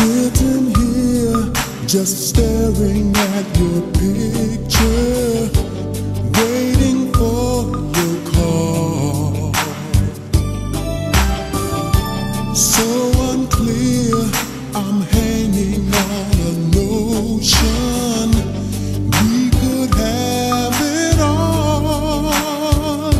Sitting here, just staring at your picture, waiting for your call. So unclear, I'm hanging on a notion we could have it all.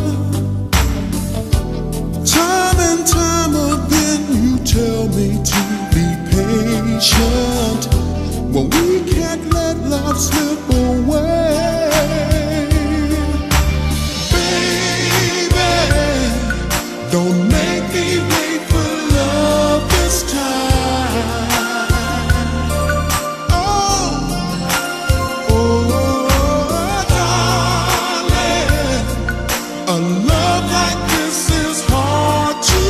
Time and time again you tell me to be patient, but we can't let love slip away. Baby, don't make me wait for love this time. Oh, darling, a love like this is hard to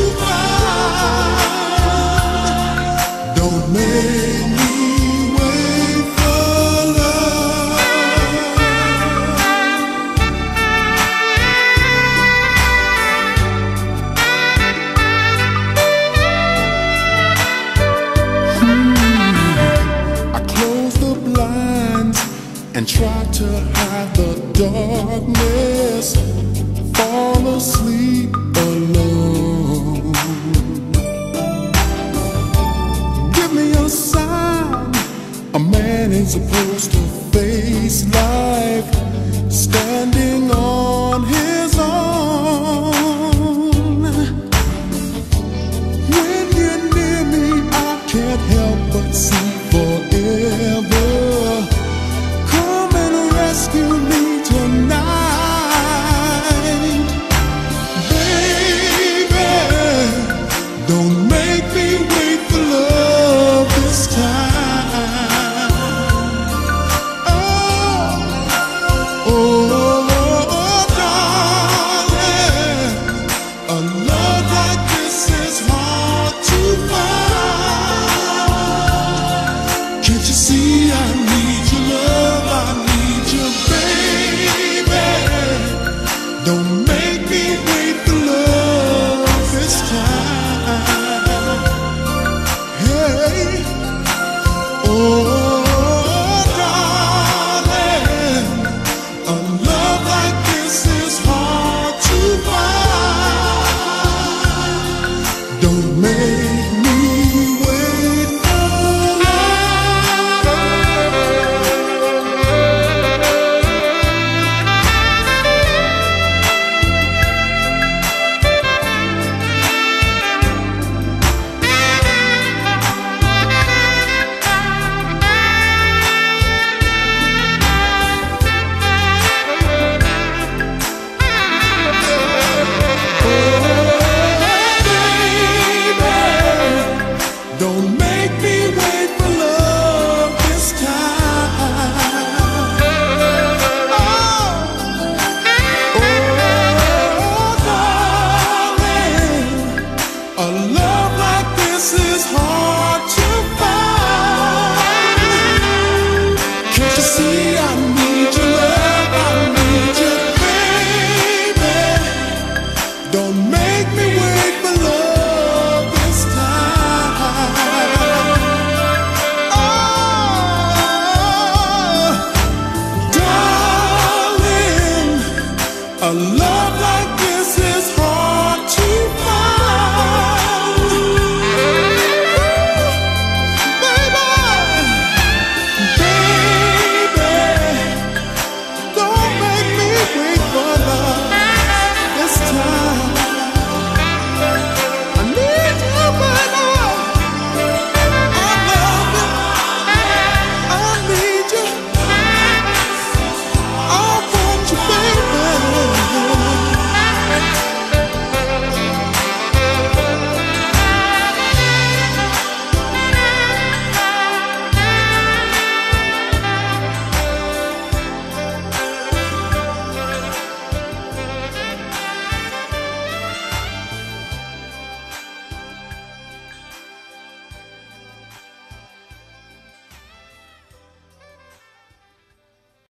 find. Don't make me wait for love. I close the blinds and try to hide the darkness, fall asleep alone. Give me a sign. A man ain't supposed to face life standing